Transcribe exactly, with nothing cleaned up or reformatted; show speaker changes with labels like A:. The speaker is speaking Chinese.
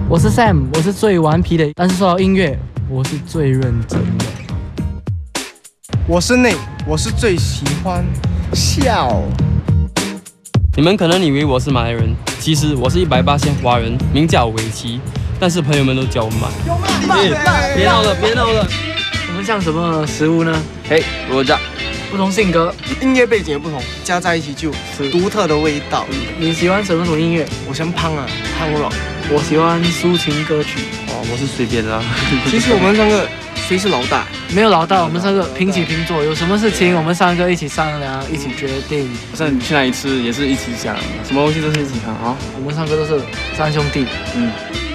A: 我是 Sam， 我是最顽皮的，但是说到音乐，我是最认真的。
B: 我是Nate，我是最喜欢笑。
C: 你们可能以为我是马来人，其实我是一百八千华人，名叫伟奇，但是朋友们都叫我马。别闹了，别闹了。
A: 我们像什么食物呢？
C: 嘿，罗家。
A: 不同性格，
B: 音乐背景也不同，加在一起就是独特的味道。
A: 你喜欢什么种音乐？
B: 我喜欢胖啊，胖 rock。
A: 我喜欢抒情歌曲。
C: 哦，我是随便啦。
B: 其实我们三个谁是老大？
A: 没有老大，我们三个平起平坐，有什么事情我们三个一起商量，一起决定。
D: 像去哪里吃也是一起想，什么东西都是一起看啊。
A: 我们三个都是三兄弟。
D: 嗯。